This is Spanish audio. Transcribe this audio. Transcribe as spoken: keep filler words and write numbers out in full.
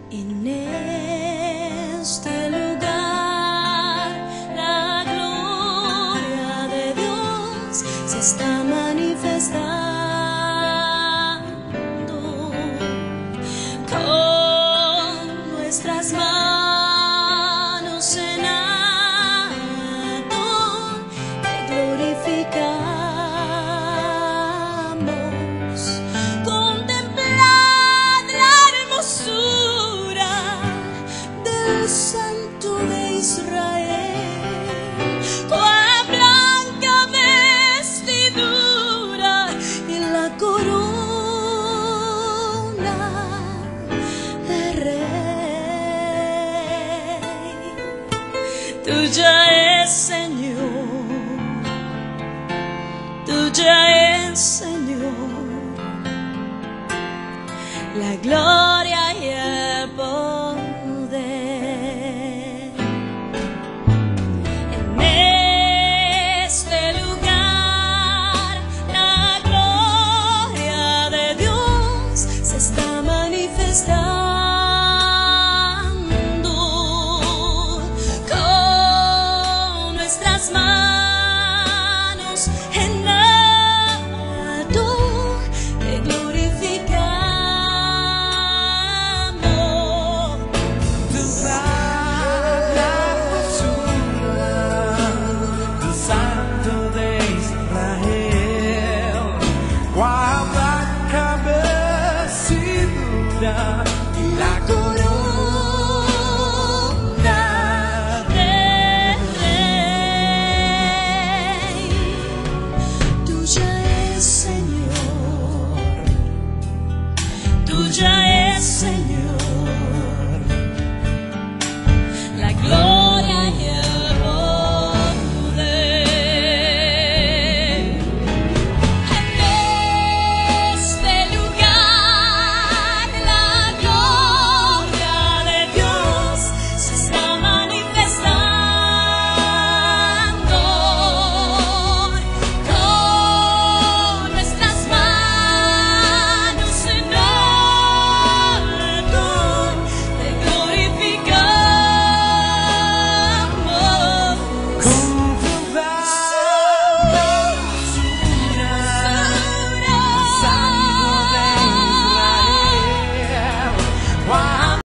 En este lugar la gloria de Dios se está manifestando. Con nuestras manos en alto te glorificamos. Contemplad la hermosura del Santo de Israel, cuán blanca vestidura y la corona de Rey. Tuya es, Señor, tuya es, Señor, la gloria.